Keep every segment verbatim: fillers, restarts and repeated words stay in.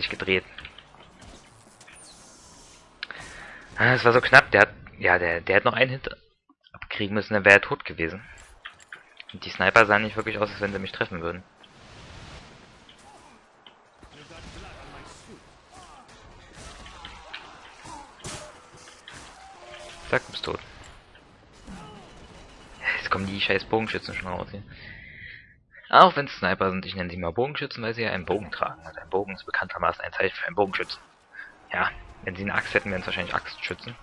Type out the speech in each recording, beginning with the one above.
Nicht gedreht. Ah, es war so knapp. Der hat, ja, der, der hat noch einen Hit abkriegen müssen, dann wäre er tot gewesen. Und die Sniper sahen nicht wirklich aus, als wenn sie mich treffen würden. Zack, du bist tot. Jetzt kommen die scheiß Bogenschützen schon raus hier. Auch wenn es Sniper sind, ich nenne sie mal Bogenschützen, weil sie ja einen Bogen tragen. Also ein Bogen ist bekanntermaßen ein Zeichen für einen Bogenschützen. Ja, wenn sie eine Axt hätten, wären es wahrscheinlich Axtschützen.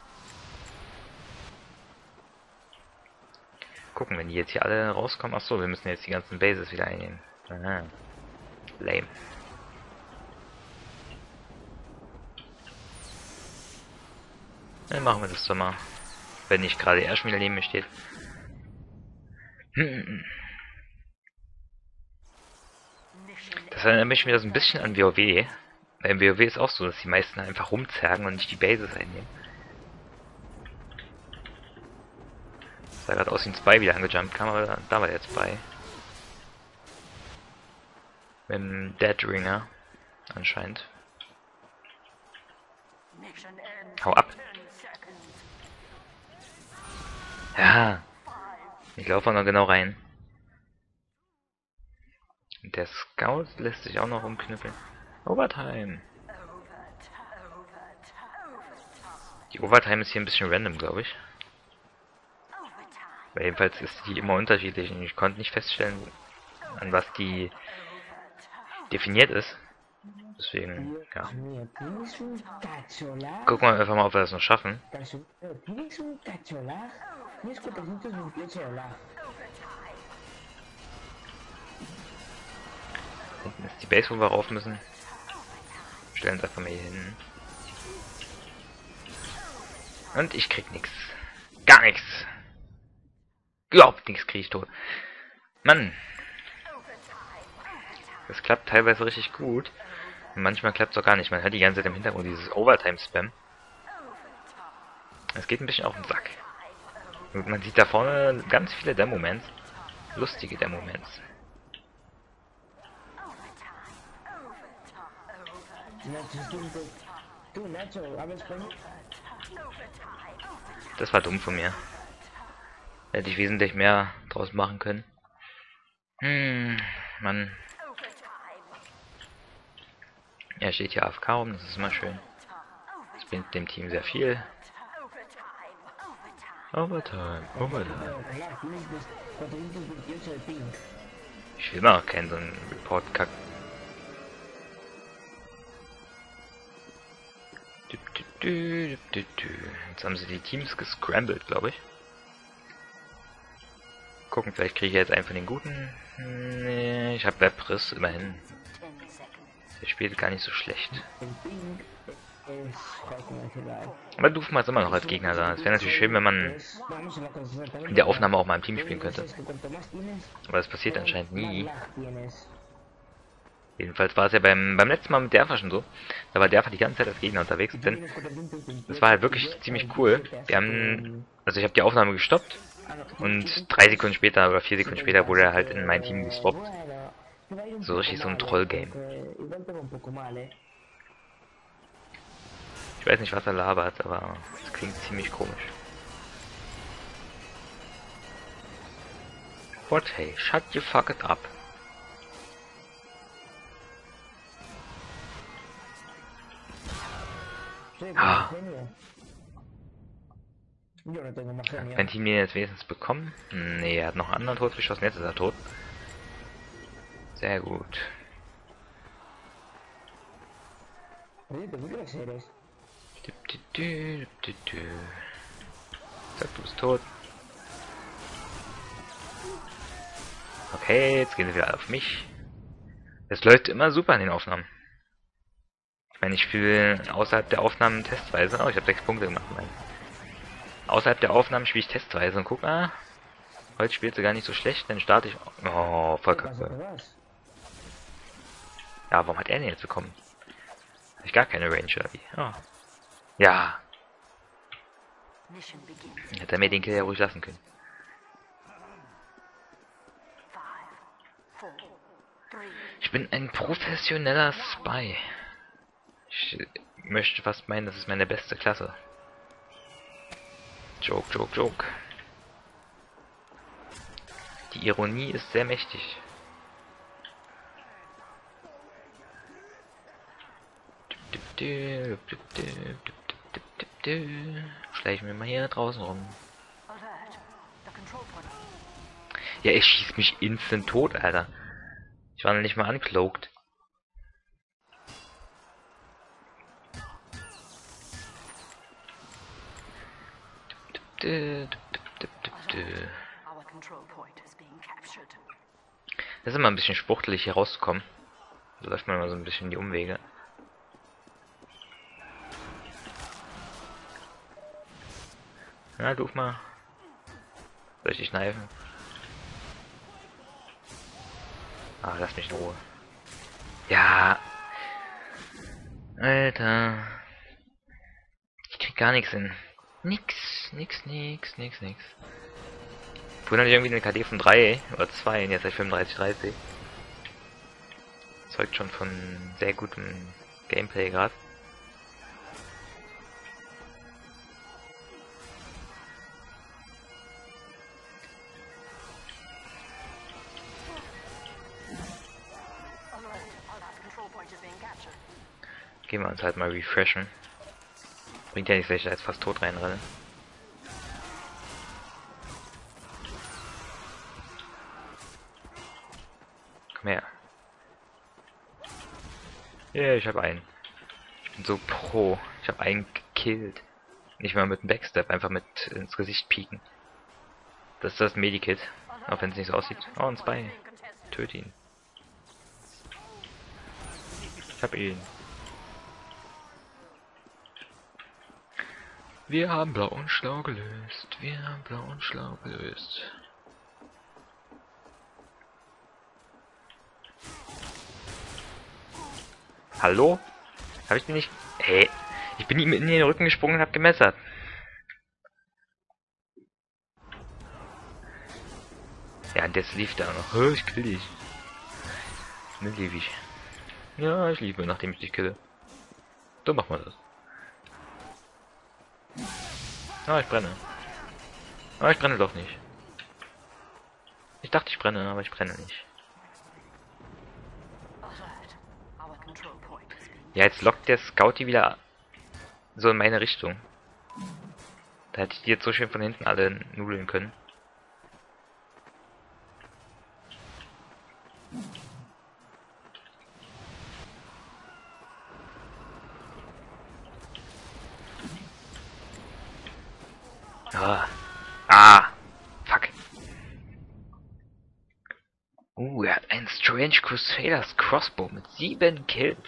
Gucken, wenn die jetzt hier alle rauskommen. Achso, wir müssen jetzt die ganzen Bases wieder einnehmen. Aha. Lame. Dann machen wir das doch mal. Wenn nicht gerade er schon wieder neben mir steht. Das erinnert mich wieder so ein bisschen an WoW. Weil im WoW ist auch so, dass die meisten einfach rumzergen und nicht die Bases einnehmen. Sah gerade aus wie ein Spy wieder angejumpt kam, aber da war der Spy. Mit dem Dead Ringer. Anscheinend. Hau ab! Ja! Ich laufe noch genau rein. Und der Scout lässt sich auch noch umknüppeln. Overtime! Die Overtime ist hier ein bisschen random, glaube ich. Weil jedenfalls ist die immer unterschiedlich und ich konnte nicht feststellen, an was die definiert ist. Deswegen, ja. Gucken wir einfach mal, ob wir das noch schaffen. Hinten ist die Base, wo wir rauf müssen. Stellen uns einfach mal hier hin. Und ich krieg nichts. Gar nichts. Überhaupt nichts krieg ich tot. Mann. Das klappt teilweise richtig gut. Und manchmal klappt es auch gar nicht. Man hört die ganze Zeit im Hintergrund dieses Overtime-Spam. Es geht ein bisschen auf den Sack. Und man sieht da vorne ganz viele Demo-Moments. Lustige Demo-Moments. Das war dumm von mir. Hätte ich wesentlich mehr draus machen können. Hm, Mann. Er steht hier A F K rum, das ist immer schön. Das bringt dem Team sehr viel. Overtime, Overtime. Ich will mal auch keinen so einen Report-Kack. Jetzt haben sie die Teams gescrambled, glaube ich. Gucken, vielleicht kriege ich jetzt einen von den guten. Nee, ich habe Webriss, immerhin. Der spielt gar nicht so schlecht. Aber Doofenshmirtz ist immer noch als Gegner da. Es wäre natürlich schön, wenn man in der Aufnahme auch mal im Team spielen könnte. Aber das passiert anscheinend nie. Jedenfalls war es ja beim, beim letzten Mal mit Derfa schon so. Da war Derfa die ganze Zeit als Gegner unterwegs. Denn das war halt wirklich ziemlich cool. Wir haben, also ich habe die Aufnahme gestoppt. Und drei Sekunden später oder vier Sekunden später wurde er halt in mein Team geswappt. So richtig so ein Troll-Game. Ich weiß nicht, was er labert, aber es klingt ziemlich komisch. What, hey, shut your fuck it up. Ah. Hat mein Team den jetzt wenigstens bekommen? Nee, er hat noch einen anderen tot geschossen, jetzt ist er tot. Sehr gut. Zack, du bist tot. Okay, jetzt gehen sie wieder auf mich. Es läuft immer super in den Aufnahmen. Ich meine, ich spiele außerhalb der Aufnahmen testweise. Oh, ich habe sechs Punkte gemacht. Mein. Außerhalb der Aufnahmen spiele ich testweise und guck, ah, heute spielt sie gar nicht so schlecht, dann starte ich. Oh, voll kacke. Ja, warum hat er denn jetzt bekommen? Habe ich gar keine Range oder wie? Oh. Ja. Hätte er mir den Kill ja ruhig lassen können. Ich bin ein professioneller Spy. Ich möchte fast meinen, das ist meine beste Klasse. Joke, Joke, Joke. Die Ironie ist sehr mächtig. Schleichen wir mal hier draußen rum. Ja, er schießt mich instant tot, Alter. Ich war noch nicht mal uncloaked. Das ist immer ein bisschen spuchtelig hier rauszukommen. Da läuft man immer so ein bisschen die Umwege. Na, du mal. Soll ich dich kneifen? Ah, lass mich in Ruhe. Ja. Alter. Ich krieg gar nichts hin. Nix, nix, nix, nix, nix. Vorhin hatte ich irgendwie eine K D von drei oder zwei und jetzt habe ich fünfunddreißig dreißig. Zeugt schon von sehr gutem Gameplay gerade. Gehen wir uns halt mal refreshen. Bringt ja nichts, wenn ich da jetzt fast tot reinrenne. Komm her. Ja, yeah, ich habe einen. Ich bin so pro. Ich habe einen gekillt. Nicht mal mit einem Backstep, einfach mit ins Gesicht pieken. Das ist das Medikit. Auch wenn es nicht so aussieht. Oh, ein Spy. Töte ihn. Ich hab ihn. Wir haben blau und schlau gelöst. Wir haben blau und schlau gelöst. Hallo? Hab ich den nicht... Hey, ich bin ihm in den Rücken gesprungen und hab gemessert. Ja, und jetzt lief da noch. Ich kill dich. Ne, lief ich. Ja, ich liebe, nachdem ich dich kille. So machen wir das. Ah, ich brenne. Ah, ich brenne doch nicht. Ich dachte, ich brenne, aber ich brenne nicht. Ja, jetzt lockt der Scout die wieder so in meine Richtung. Da hätte ich die jetzt so schön von hinten alle nudeln können. Ah. Ah. Fuck. Uh, er hat einen Strange Crusaders Crossbow mit sieben Kills.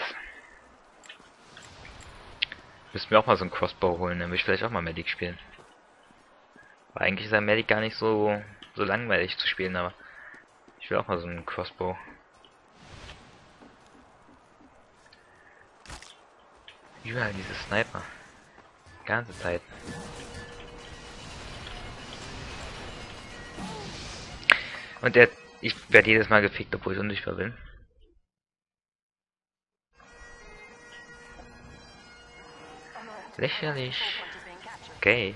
Müssten wir auch mal so einen Crossbow holen, dann würde ich vielleicht auch mal Medic spielen. Aber eigentlich ist ein Medic gar nicht so, so langweilig zu spielen, aber ich will auch mal so einen Crossbow. Überall diese Sniper. Die ganze Zeit. Und der, ich werde jedes Mal gefickt, obwohl ich unsichtbar bin. Lächerlich. Okay.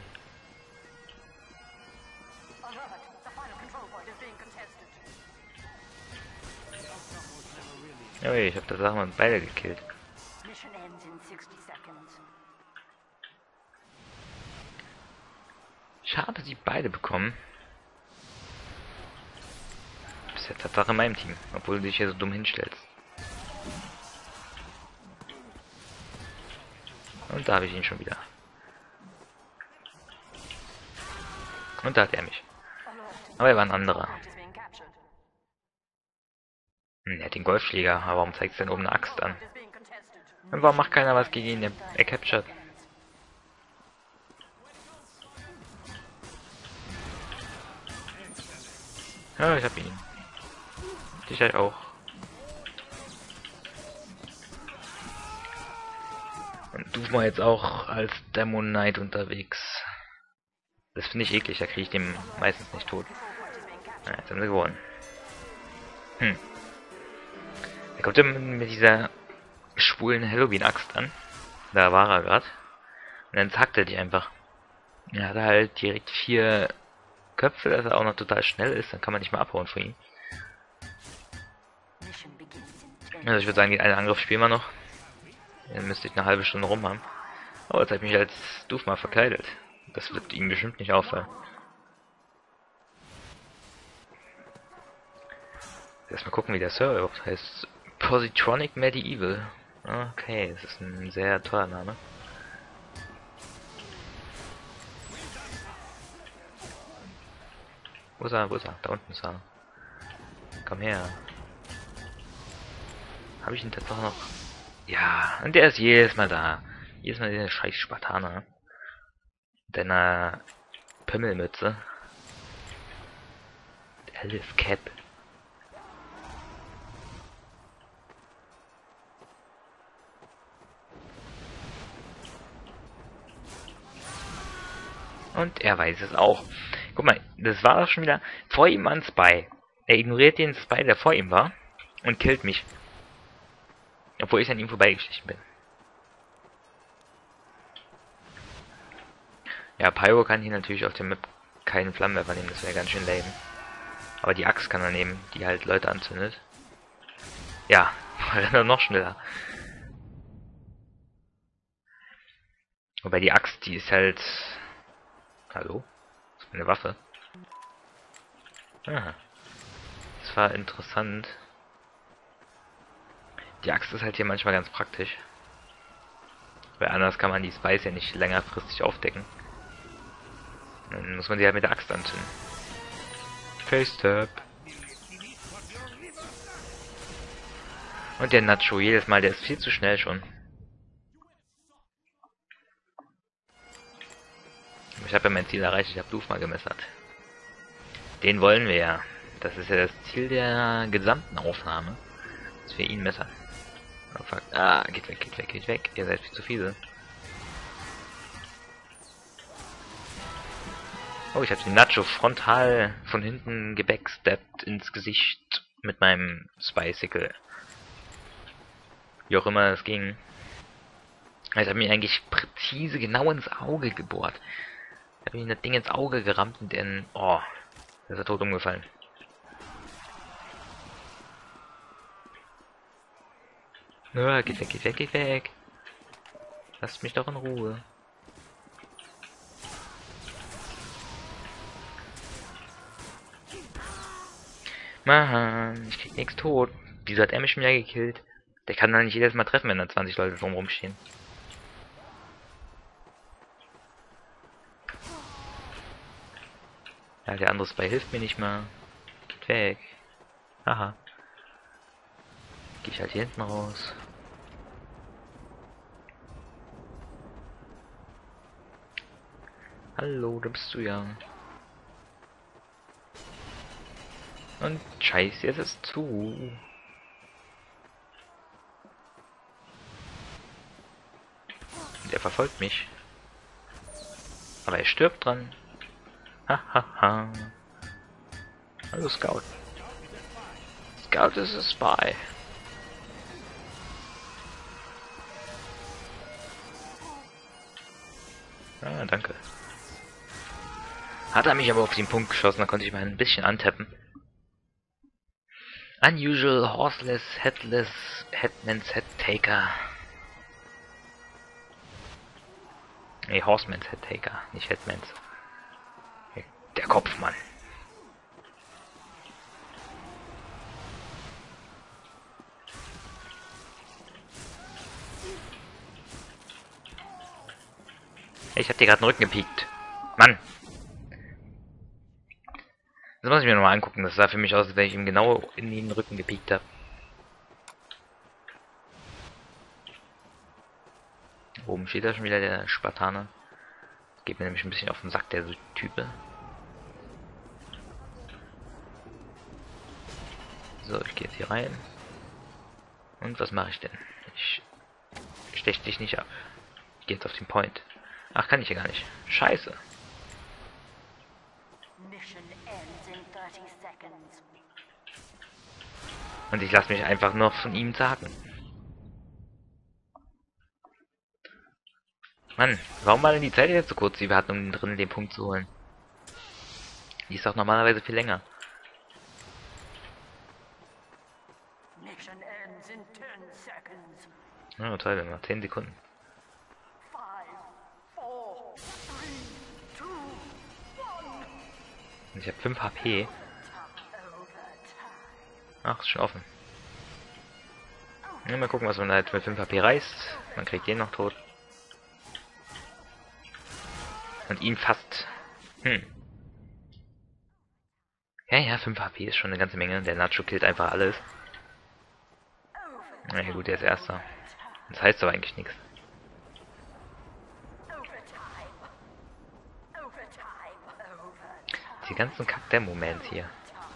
Oh, ich habe da Sachen mal beide gekillt. Schade, die beide bekommen. Bis jetzt Tatsache in meinem Team, obwohl du dich hier so dumm hinstellst. Und da habe ich ihn schon wieder. Und da hat er mich. Aber er war ein anderer. Hm, er hat den Golfschläger, aber warum zeigt es denn oben eine Axt an? Und warum macht keiner was gegen ihn? Er, er captured. Ja, ich hab ihn. Dich halt auch. Und du mal jetzt auch als Demon Knight unterwegs. Das finde ich eklig, da kriege ich den meistens nicht tot. Ja, jetzt haben wir gewonnen. Hm. Da kommt immer mit dieser schwulen Halloween-Axt an. Da war er gerade. Und dann zackt er die einfach. Er hat halt direkt vier Köpfe, dass er auch noch total schnell ist. Dann kann man nicht mehr abhauen von ihm. Also ich würde sagen, den einen Angriff spielen wir noch. Den müsste ich eine halbe Stunde rum haben. Oh, jetzt habe ich mich als Doof mal verkleidet. Das wird ihm bestimmt nicht auffallen. Erstmal gucken, wie der Server überhaupt heißt. Positronic Medieval. Okay, das ist ein sehr toller Name. Wo ist er? Wo ist er? Da unten ist er. Komm her. Habe ich ihn jetzt doch noch? Ja, und der ist jedes Mal da. Jedes Mal dieser scheiß Spartaner. Mit deiner Pimmelmütze. Elf Cap. Und er weiß es auch. Guck mal, das war doch schon wieder vor ihm ein Spy. Er ignoriert den Spy, der vor ihm war, und killt mich. Obwohl ich an ihm vorbeigeschlichen bin. Ja, Pyro kann hier natürlich auf der Map keinen Flammenwerfer nehmen, das wäre ganz schön lame. Aber die Axt kann er nehmen, die halt Leute anzündet. Ja, rennt er noch schneller. Wobei die Axt, die ist halt... Hallo? Das ist eine Waffe. Aha. Das war interessant. Die Axt ist halt hier manchmal ganz praktisch. Weil anders kann man die Spice ja nicht längerfristig aufdecken. Dann muss man sie halt mit der Axt anzünden. Face-Tap. Und der Nacho jedes Mal, der ist viel zu schnell schon. Ich habe ja mein Ziel erreicht, ich habe Doof mal gemessert. Den wollen wir ja. Das ist ja das Ziel der gesamten Aufnahme. Dass wir ihn messern. Oh fuck. Ah, geht weg, geht weg, geht weg. Ihr seid viel zu viele. Oh, ich habe den Nacho frontal von hinten gebacksteppt ins Gesicht mit meinem Spicycle. Wie auch immer es ging. Ich habe mir eigentlich präzise genau ins Auge gebohrt. Ich habe ihm das Ding ins Auge gerammt und dann... Oh, da ist er tot umgefallen. Ja, geht weg, geht weg, geht weg. Lasst mich doch in Ruhe. Mann, ich krieg nichts tot. Wieso hat er mich schon wieder gekillt? Der kann doch nicht jedes Mal treffen, wenn da zwanzig Leute drum rumstehen. Ja, der andere Spy hilft mir nicht mal. Geht weg. Haha. Geh ich halt hier hinten raus. Hallo, da bist du ja. Und scheiße, jetzt ist zu. Der verfolgt mich. Aber er stirbt dran. Hahaha. Ha, ha. Hallo Scout. Scout ist ein Spy. Ah, danke. Hat er mich aber auf den Punkt geschossen, da konnte ich mal ein bisschen antappen. Unusual Horseless Headless Headman's Head Taker. Nee, Horseman's Head Taker, nicht Headman's. Der Kopfmann. Ich hab dir gerade den Rücken gepiekt. Mann! Das muss ich mir nochmal angucken. Das sah für mich aus, als wenn ich ihm genau in den Rücken gepiekt habe. Oben steht da schon wieder der Spartaner. Geht mir nämlich ein bisschen auf den Sack, der so Type. So, ich gehe jetzt hier rein. Und was mache ich denn? Ich stech dich nicht ab. Ich gehe jetzt auf den Point. Ach, kann ich ja gar nicht. Scheiße. Und ich lasse mich einfach noch von ihm sagen. Mann, warum war denn die Zeit jetzt so kurz, die wir hatten, um drinnen den Punkt zu holen? Die ist doch normalerweise viel länger. Ja, toll, immer zehn Sekunden. Und ich habe fünf H P. Ach, ist schon offen. Ja, mal gucken, was man halt mit fünf H P reißt. Man kriegt den noch tot. Und ihn fast. Hm. Ja, ja, fünf H P ist schon eine ganze Menge. Der Nacho killt einfach alles. Na ja, gut, der ist Erster. Das heißt aber eigentlich nichts. Die ganzen Kack-Demo-Mans hier.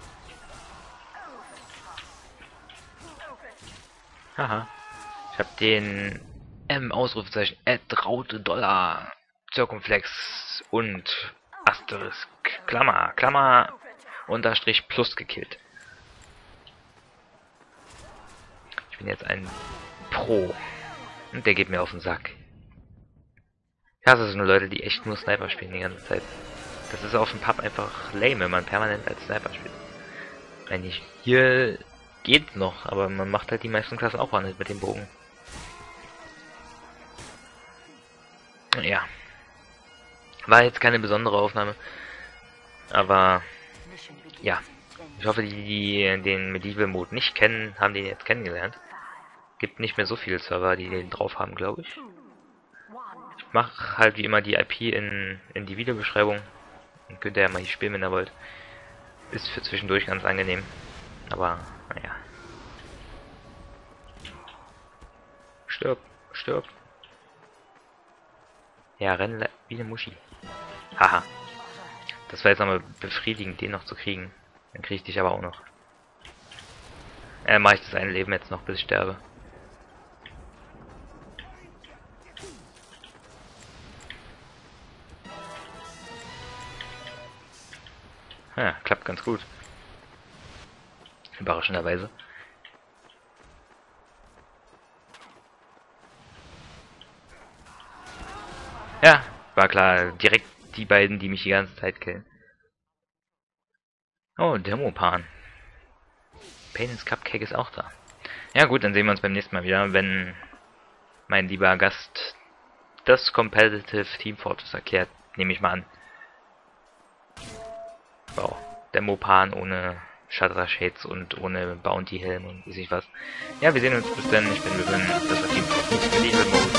Haha. Ich hab den M Ausrufezeichen Add Raute Dollar Zirkumflex und Asterisk Klammer Klammer Unterstrich Plus gekillt. Ich bin jetzt ein Pro. Und der geht mir auf den Sack. Ja, das sind nur Leute, die echt nur Sniper spielen die ganze Zeit. Das ist auf dem Pub einfach lame, wenn man permanent als Sniper spielt. Wenn nicht, hier geht's noch, aber man macht halt die meisten Klassen auch nicht mit dem Bogen. Ja. War jetzt keine besondere Aufnahme. Aber ja. Ich hoffe, die, die den Medieval Mode nicht kennen, haben den jetzt kennengelernt. Gibt nicht mehr so viele Server, die den drauf haben, glaube ich. Ich mache halt wie immer die I P in, in die Videobeschreibung. Und könnt ihr ja mal hier spielen, wenn ihr wollt. Ist für zwischendurch ganz angenehm. Aber, naja. Stirb, stirb. Ja, renn wie eine Muschi. Haha. Das war jetzt nochmal befriedigend, den noch zu kriegen. Dann kriege ich dich aber auch noch. Äh, mache ich das eine Leben jetzt noch, bis ich sterbe. Ja, klappt ganz gut. Überraschenderweise. Ja, war klar. Direkt die beiden, die mich die ganze Zeit killen. Oh, Demopan. Pain's Cupcake ist auch da. Ja gut, dann sehen wir uns beim nächsten Mal wieder, wenn mein lieber Gast das Competitive Team Fortress erklärt, nehme ich mal an. Wow, Demopan ohne Shadra Shades und ohne Bounty Helm und weiß ich was. Ja, wir sehen uns bis dann. Ich bin Ruben, das war Team Fortress Medieval Mode.